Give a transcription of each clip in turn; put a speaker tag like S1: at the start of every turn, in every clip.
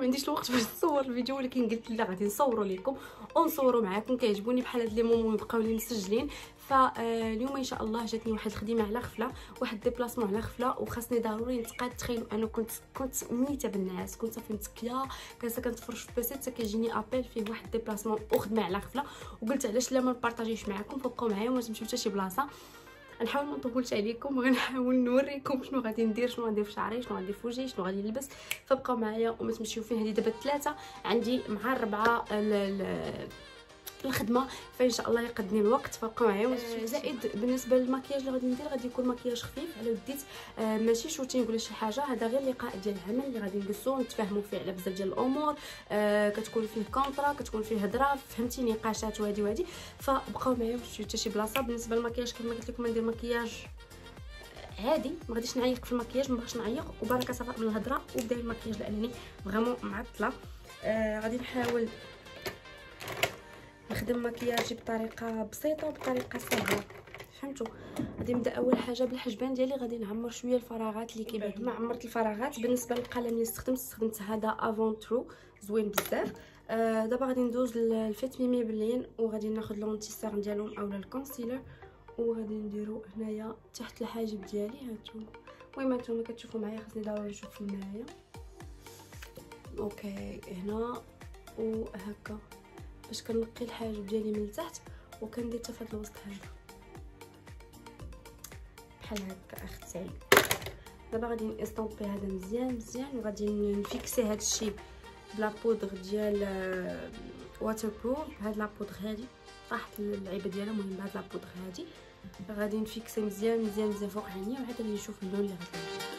S1: عنديش الوقت باش نصور الفيديو، ولكن قلت لا غادي نصوروا لكم ونصوروا معكم. كيعجبوني بحال هاد لي مومون يبقاو لي مسجلين. فاليوم ان شاء الله جاتني واحد الخدمه على غفله، واحد ديبلاسمون على غفله، وخاصني ضروري نتقاد. تخيلوا انا كنت ميته بالنعاس، كنت صافي متكيه كنتفرج في البيسي حتى كيجيني ابل فيه واحد ديبلاسمون وخدمه على غفله، وقلت علاش لا ما نبارطاجيش معكم. فبقاو معايا وما تمشيو حتى شي بلاصه. نحاول ما نطولش عليكم، وغنحاول نوريكم شنو غادي ندير، شنو غندير في شعري، شنو غندير في وجهي، شنو غادي نلبس. فبقاو معايا وما تمشيو فين. هذه دابا الثلاثه عندي مع الربعه الخدمه، فان شاء الله يقدني الوقت. فبقاو معايا. زائد بالنسبه للمكياج اللي غادي ندير، غادي يكون مكياج خفيف على وديت، ماشي شوتينغ ولا شي حاجه. هذا غير لقاء ديال العمل اللي غادي نجلسو نتفاهموا فيه على بزاف ديال الامور، كتكون فيه كونطرا، كتكون فيه هضره، فهمتي، نقاشات وهادي وهادي. فبقاو معايا باش حتى شي بلاصه. بالنسبه للمكياج كما قلت لكم ندير مكياج عادي، ما غاديش نعيق في المكياج، ما بغيتش نعيق، وبركه صفاء من الهضره وبدا المكياج لانني فريمون معطله. غادي نحاول نخدم مكياجي بطريقه بسيطه وبطريقه سهله، فهمتوا. غادي نبدا اول حاجه بالحجبان ديالي، غادي نعمر شويه الفراغات اللي كيبانوا. ما عمرت الفراغات. بالنسبه للقلم اللي استخدمت هذا افونترو زوين بزاف. دابا غادي ندوز للفيت مي ميبلين، وغادي ناخذ لونتيسير ديالهم اولا الكونسيلر، وغادي نديرو هنايا تحت الحاجب ديالي. هانتوما المهم هانتوما كتشوفوا معايا، خاصني ضروري نشوف في المرايه. اوكي هنا وهكا باش كنقي الحاجب ديالي من التحت، وكندير حتى فهاد الوسط هذا بحال هكا اختي. دابا غادي نستومبي هذا مزيان مزيان، وغادي نفيكسي هذا الشيء بلا بودغ ديال واتر بروف. هاد لا بودغ هادي طاحت اللعيبه ديالها، المهم بهاد لا بودغ هادي غادي نفيكسي مزيان مزيان مزيان فوق عينيا، وعاد غادي نشوف اللون اللي غادي ندير.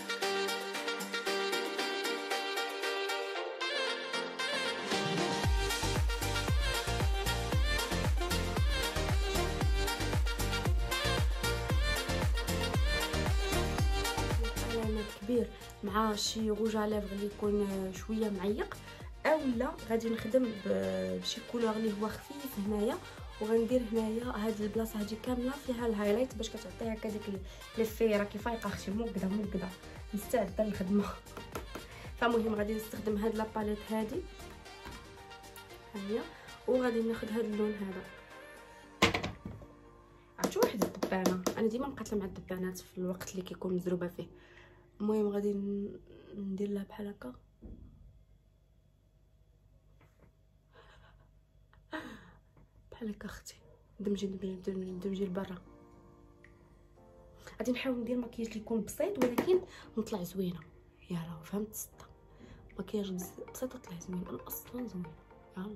S1: كبير مع شي روج على لافغ اللي يكون شويه معيق، اولا غادي نخدم بشي كولور اللي هو خفيف هنايا، وغندير هنايا هاد البلاصه هادي كامله فيها الهايلايت باش كتعطي هكا ديك ليفي. راكي فايقه اختي، موكده مستعده للخدمه. فمهم غادي نستخدم هاد لاباليت هادي هي، وغادي ناخذ هاد اللون هذا. عرفتوا واحد الدبانه، انا ديما مقاتله مع الدبانات في الوقت اللي كيكون مزروبه فيه. المهم غادي ندير لها بحال هكا بحال هكا اختي، دمجي لبرا. غادي نحاول ندير مكياج اللي يكون بسيط ولكن نطلع زوينه. يلا فهمت سته، مكياج بسيط طلع زوين، انا اصلا زوين. يلا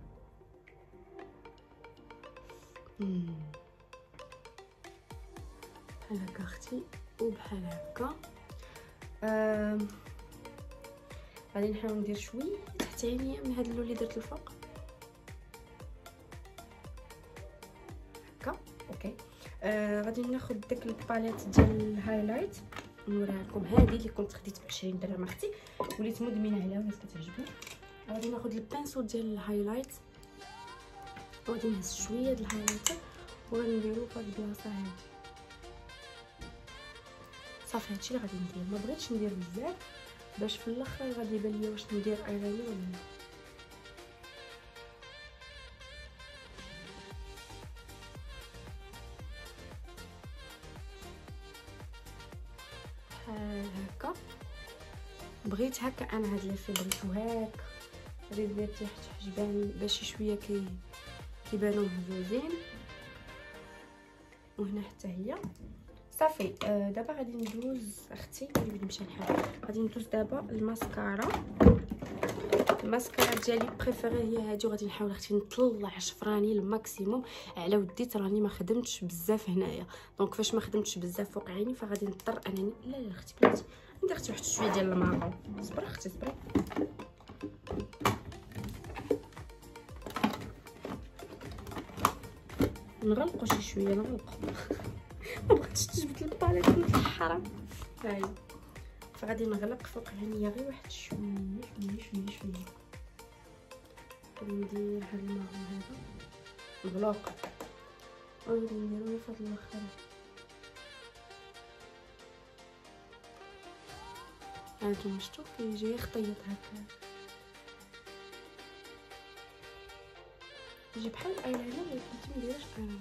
S1: بحال هكا اختي، وبحال هكا. غادي نحاول ندير شويه تحت عينيا من هذا اللون اللي درت الفوق هكا. اوكي غادي ناخذ داك الباليت ديال الهايلايت نوريها لكم. هذه اللي كنت خديت ب 20 درهم اختي، وليت مدمنه عليها ولات كتعجبني. غادي ناخذ البانسو ديال الهايلايت، وغادي نهز شويه ديال الهايلايت وغنديرو في هاد البلاصه هادي. صافي هادشي اللي غادي ندير. ما بغيتش ندير بزاف باش في الاخر غادي يبان ليا واش ندير ايلاينر ولا لا. بحال هكا بغيت هكا. انا هاد لافي بغيتو هكا، غادي ندير تحت حجبان باش شويه كيبانو مهزوزين، وهنا حتى هي. صافي دابا غادي ندوز اختي، اللي بغيت نمشي نحل. غادي ندوز دابا الماسكارا ديالي بريفيري هي هادي، وغادي نحاول اختي نطلع شفراني الماكسيموم على وديت. راني ما خدمتش بزاف هنايا، دونك فاش ما خدمتش بزاف فوق عيني فغادي نضطر انني لا اختي بلاتي ندير اختي واحد شويه ديال المارون. صبري اختي صبري. نغلقوا شي شويه نغلقوا ما بغيتش تجبد الباليت من الحرام. هاي فغادي نغلق فوق عينيا غير واحد شويه غادي ندير هاد المارون هذا مغلوق، وغادي نديرو في هاد الاخر. هانتوما شفتو كيجي خطيط هكا. يجي بحال الايلاينر ولكن ما نديرش انا.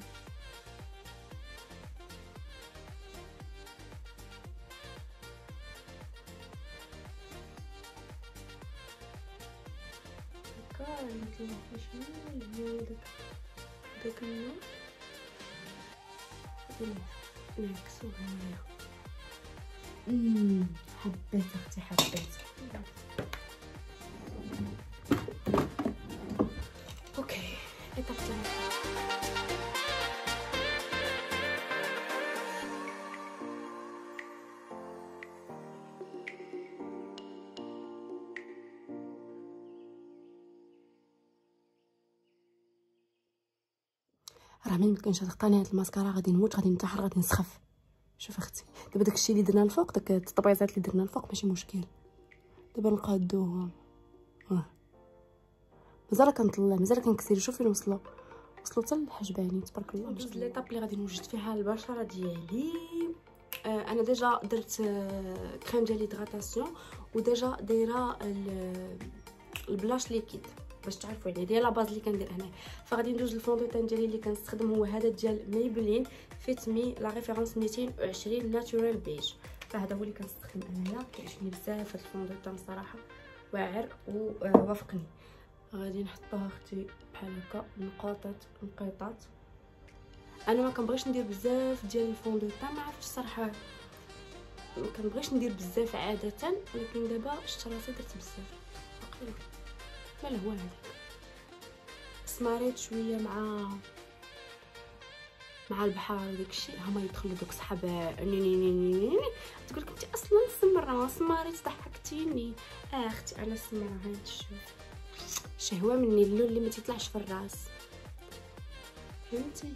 S1: هكا نطلع شنو داك اللون نعكسو هنايا. حبيت اختي حبيت. اوكي ايطاب ثالثة. راه ميمكنش تقطعني هاد الماسكارا، غادي نموت، غادي ننتحر، غادي نسخف. شوف اختي دابا داكشي اللي درنا الفوق، داك التطبيزات اللي درنا الفوق ماشي مشكل. دابا نقادوهم مازال كنطلع، مازال كنكسر. شوف فين وصلوا حتى الحجباني تبارك الله. ندوز ليطاب اللي غادي نوجد فيها البشره ديالي. انا ديجا درت كريم ديال هيدراتاسيون وديجا دايره البلاش ليكيد باش تعرفوا يعني ديال لا باز اللي كندير هنا. فغادي ندوز الفوندوتان ديالي اللي كنستخدم هو هذا ديال ميبلين فيت مي لا ريفيرونس 220 ناتورال بيج. فهذا هو اللي كنستخدم انايا، كيعجبني بزاف هذا الفوندوتان صراحه، واعر ووافقني. غادي نحطوها اختي بحال هكا نقيطات. انا ما كنبغيش ندير بزاف ديال الفوندوتان، ما عرفتش صراحه ما كنبغيش ندير بزاف عاده، ولكن دابا شفت راسي درت بزاف تقريبا. مالا هو هذاك سماريت شويه مع البحر وداكشي. هما يدخلوا دوك صحاب تقول لك انت اصلا سمره سماريت ضحكتيني. اختي انا سمره هاي تشوف شهوه مني اللون اللي ما تيطلعش في الراس، فهمتي؟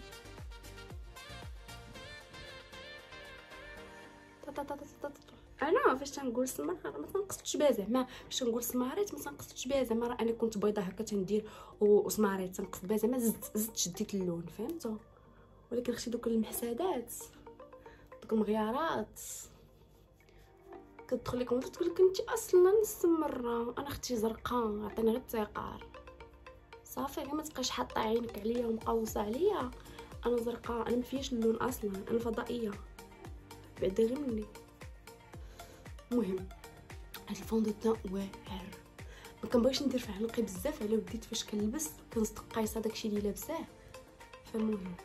S1: انا فاش تنقول سمره ما تنقصدش بها زعما، فاش تنقول سماريت ما تنقصدش بها زعما راه انا كنت بيضه هكا تندير وسماريت تنقصد بها زعما زدت شديت اللون، فهمتوا؟ ولكن اختي دوك المحسادات دوك المغيارات كتدخل لك وانت تقول لك انت اصلا سمره. انا اختي زرقاء عطينا غير التيقار صافي، ما تبقاش حاطه عينك عليا ومقوصه عليا. انا زرقاء، انا ما فياش اللون اصلا، انا فضائيه بعدا غير مني. المهم هاد الفوندوتان واعر، ما كنبغيش ندير في عنقي بزاف على وديت فاش كنلبس كنصدق قايصه داكشي اللي لابساه. فالمهم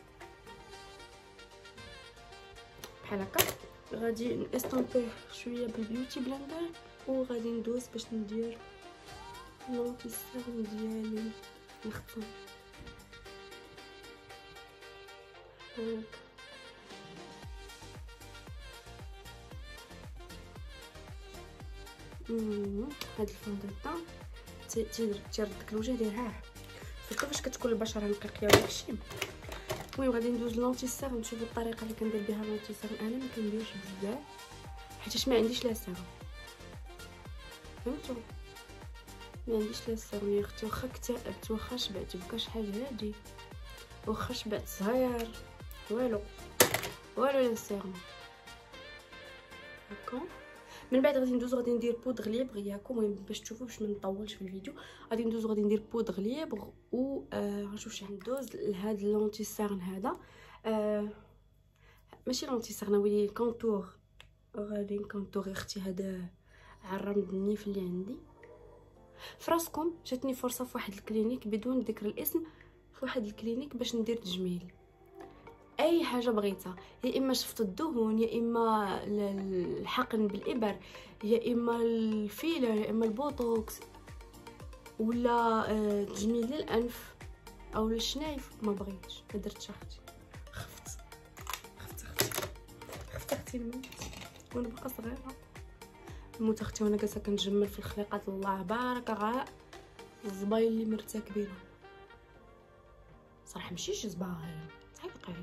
S1: بحال هكا غادي نستمبيه شويه بالبيوتي بلندر وغادي ندوز باش ندير لونتيسيرم ديالي نختم هكا. هاد الفوندوتان تيردك الوجه ديالها سيرتو فاش كتكون البشره نقيه وداكشي. المهم غادي ندوز لونتيسيرم. نشوفوا الطريقه اللي كندير بها لونتيسيرم. انا ما كنديرش بزاف حيتاش ما عنديش لا سيرم، فهمتوا؟ ما عنديش لا سيرم يا اختي، واخا اكتئبت واخا شبعت بكا شحال هادي واخا شبعت صغير والو لا سيرم هكا. من بعد غادي ندوز غادي ندير بودغ ليبغ ياكم. المهم باش تشوفوا باش ما نطولش في الفيديو غادي ندوز غادي ندير بودغ ليبغ و غنشوف شحال ندوز لهاد لونتي سيرن هذا. ماشي لونتي سيرن وي كونتور. غادي نكونتوري اختي هذا عرمد النيف اللي عندي. فراسكم جاتني فرصه في واحد الكلينيك بدون ذكر الاسم، في واحد الكلينيك باش ندير تجميل اي حاجه بغيتها، يا اما شفط الدهون يا اما الحقن بالابر يا اما الفيلر يا اما البوتوكس ولا تجميل للانف او للشنايف. ما بغيتش ما درتش اختي، خفت اختي الموت وانا باقا صغيره. موت اختي وانا جالسه كنجمل في الخليقات الله بارك غا الزباين اللي مرتكبين صراحه ماشي زباين تعيقيش.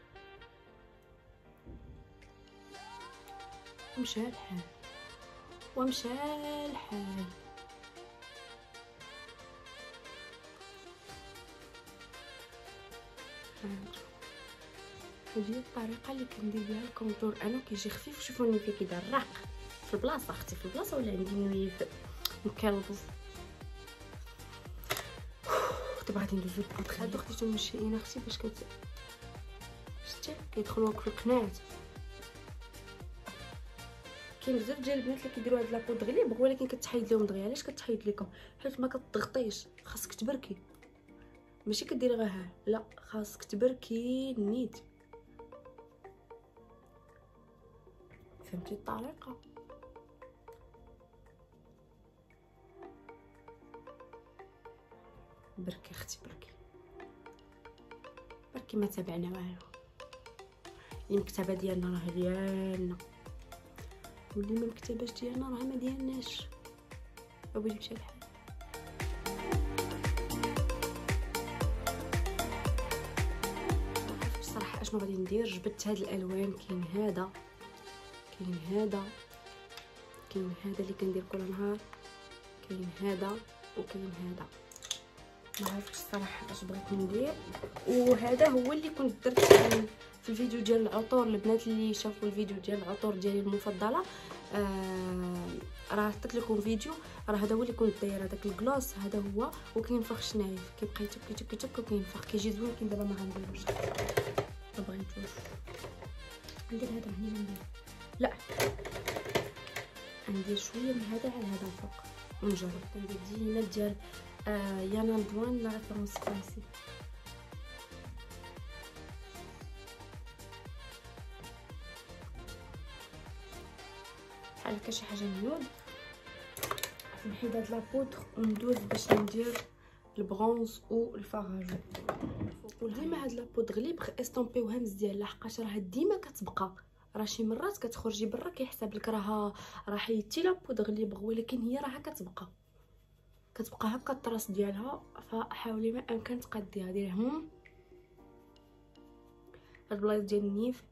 S1: ومشى الحال هذه الطريقه اللي كندير بها الكونتور. انا كيجي خفيف. شوفوني فيه كي دراق في البلاصه اختي، في البلاصه ولا عندي نويف مكلبز. دابا غادي ندوزو للبوطخ. هادو خديتهم من شي اختي باش شتي كيدخلوا في القناعات. كاين بزاف ديال البنات اللي كيديروا هاد لابو دغليب ولكن كتحيد لهم دغيا. علاش كتحيد لكم؟ حيت ما كتضغطيش، خاصك تبركي، ماشي كديري غير ها، لا خاصك تبركي نيت. فهمتي الطريقه؟ بركي اختي بركي بركي. ما تابعنا والو، المكتبه ديالنا راه ديالنا، واللي ما مكتباش ديالنا راه ما ديالناش. اولي مشى الحال. عرفت الصراحه اشنو غادي ندير. جبت هاد الالوان، كاين هذا، كاين هذا، كاين هذا اللي كندير كل نهار، كاين هذا وكاين هذا. ما عرفتش الصراحه اش بغيت ندير. وهذا هو اللي كنت درت في الفيديو ديال العطور. البنات اللي شافوا الفيديو ديال العطور ديالي المفضله، راه حطيت لكم فيديو، راه هذا هو اللي كنت دايره. داك الكلوس هذا هو، وكينفخ شنايف، كيبقى يتك وكينفخ، كيجي زوين. كاين دابا ما غنديروش، ما بغيتوش ندير هذا هنا. ندير لا، ندير شويه من هذا على هذا الفوق ونجرب. كندير ديما ديال يانا دوان لا ريفيرونس فرنسي. بحال هكا شي حاجه نيود. نحيد هاد لابودر وندوز باش ندير البرونز والفاراجو. وديما هاد لابودر لي بغي استومبيوها مزيان، لحقاش راه ديما كتبقى. راه شي مرات كتخرجي برا كيحسب لك راه حيدتي لابودر لي بغ، ولكن هي راه كتبقى هكا الطراس ديالها. فحاولي ما امكن تقاديها. ديريهم هاد البلايص ديال النيف.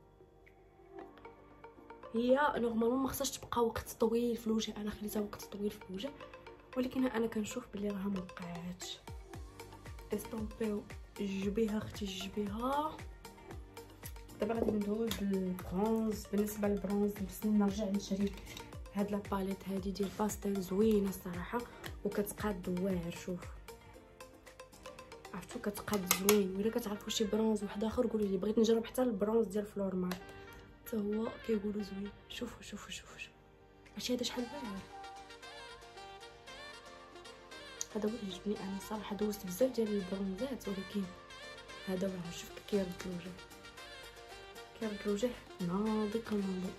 S1: هي نورمالمون ما خصهاش تبقى وقت طويل في الوجه، انا خليتها وقت طويل في الوجه، ولكن انا كنشوف بلي راها ما بقاتش. استومبيو جبيها اختي جبيها. دابا غادي ندوز للبرونز. بالنسبه للبرونز بس نرجع نشري هاد لاباليت هادي ديال باستيل زوينه الصراحه، وكتقاد واعر. شوف عرفتو كتقاد زوين. ولا كتعرفوا شي برونز واحد اخر قولوا لي. بغيت نجرب حتى البرونز ديال فلورمار، حتى هو كيقولوا زوين. شوفوا شوفوا شوفوا شوف. عرفتي هذا شحال واعر. هذا هو اللي عجبني انا صراحه. دوزت بزاف ديال البرونزات ولكن هذا واعر. شوف كيرد الوجه، كيرد الوجه ناضي كناضي.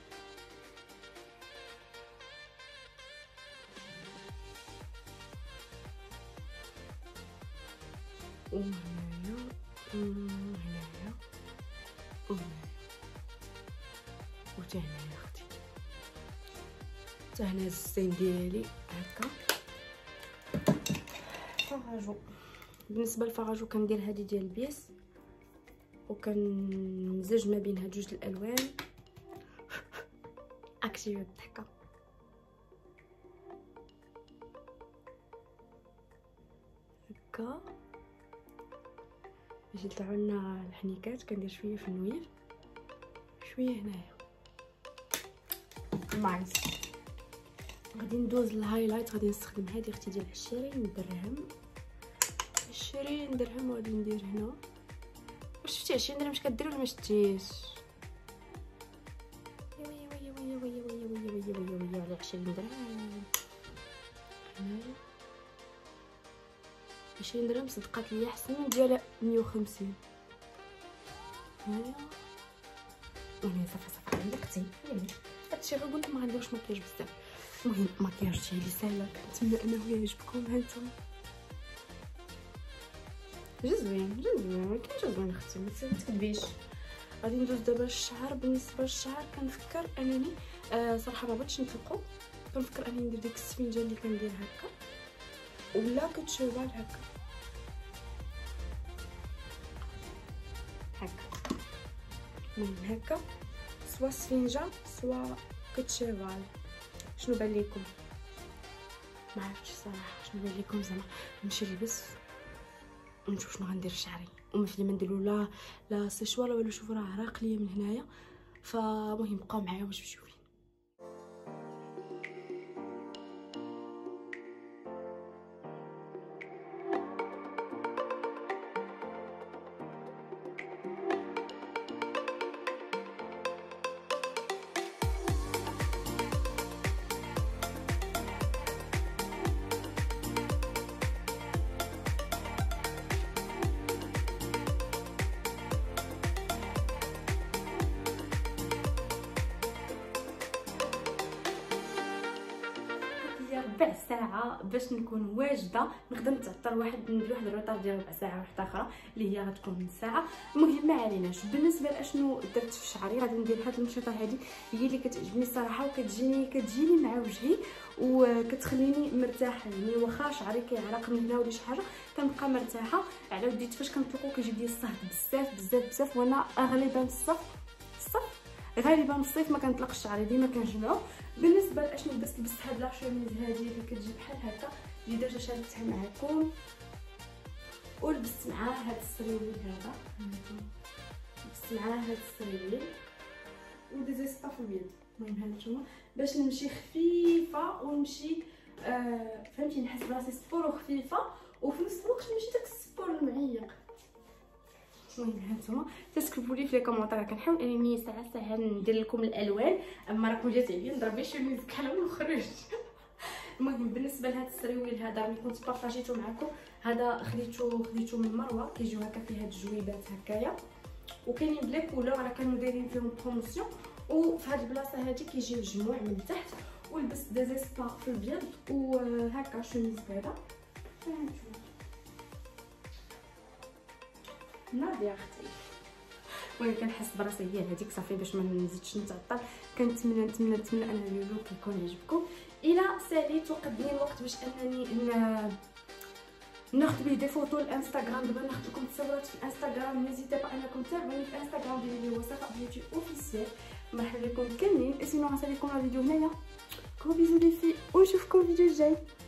S1: وهنايا وهنايا وهنايا وتا هنايا اختي، تا هنا الزين ديالي هكا. فاراجو. بالنسبه للفاراجو كندير هذه ديال البيس، وكنمزج ما بين هاد جوج الالوان. اكتيفي الضحكه. هكا باش يطلعوا لنا الحنيكات. كندير شويه في النوير، شويه هنايا. نايس. غادي ندوز للهايلايت. غادي نستخدم هذه اختي ديال 20 درهم. 20 درهم وغادي ندير هنا. واش شفتي 20 درهم اش كدير ولا ما شفتيش؟ ويا على 20 درهم. هنايا 20 درهم صدقات ليا حسن ديال 150. هنايا وهنا صافي عندك اختي. هادشي غير قلت ما غنديروش مكياج بزاف. المهم المكياج ديالي ساهله، كنتمنى انه يعجبكم. ها نتوما جا زوين ولكن جا زوين اختي، ما تكذبيش. غادي ندوز دابا للشعر. بالنسبه للشعر كنفكر انني صراحه ما بغيتش نطلقو. كنفكر انني ندير ديك السفنجه اللي كندير هكا، ولا كتشوفال هكا المهم هكا، سوا سفنجه سوا كتشوفال. شنو بان لكم؟ ما عرفتش صراحه شنو بان لكم. زعما نمشي نلبس ونشوف شنو غندير في شعري. وماشي ما نديرو لا سيشوار ولا شوفوا راه عراق ليا من هنايا. فمهم بقاو معايا باش تشوفوا. ربع ساعه باش نكون واجده نقدر نتعطل ندير واحد الروطار ديال ربع ساعه واحده اخرى اللي هي غتكون من ساعه. المهم ما عليناش. بالنسبه لاشنو درت في شعري غادي ندير هاد الانشطه هذه هي اللي كتعجبني الصراحه وكتجيني مع وجهي وكتخليني مرتاحه. يعني واخا شعري كيعرق من هنا ولا شي حاجه كنبقى مرتاحه. على وديت فاش كنطلقو كيجي ديال الصهد بزاف وانا غالبا غالبا الصيف ما كنطلقش شعري ديما كنجمعو. بالنسبه لاشنو لبست هاد لا شوميز هادي اللي كتجي بحال هكا اللي ديجا شاركتها معكم ولبست معاه هاد السريويل هذا. لبست معاه هاد السريويل وديزيسطا في اليد. المهم هانتوما باش نمشي خفيفه ونمشي فهمتي نحس براسي سبور وخفيفه وفي نفس الوقت ماشي داك السبور المعيق. المهم هانتوما تسكتبوا لي في لي كومونتير. كنحاول انني ساعه ندير لكم الالوان اما راكم جات عليا نضرب شوميز كحله ونخرج. المهم بالنسبه لهاد السريويل هذا راني كنت بارطاجيته معكم. هذا خديته من مروه كيجيو هكا فيه هاد الجويبات هكايا وكاينين بلا كولور راه كانوا دايرين فيهم بروموسيون. وفي هاد البلاصه هادي كيجيو مجموع من تحت ولبست ديزيسبا في البيض وهكا شوميز بيضاء. هانتوما ناضي اختي. المهم كنحس براسي هي هذيك صافي باش ما نزيدش نتعطل. كنتمنى ان اللوك يكون عجبكم. الى ساليت وقدني الوقت باش انني ناخذ به دي فوتو الانستغرام. دابا ناخذ لكم تصاورات في الانستغرام. نيزيتي با انكم تابعوني في الانستغرام ديالي اللي هو صفاء بيوتي اوفيسيال. مرحبا بكم كاملين. سينو غنساليكم الفيديو هنايا. كرو بيزو لي في ونشوفكم الفيديو الجاي.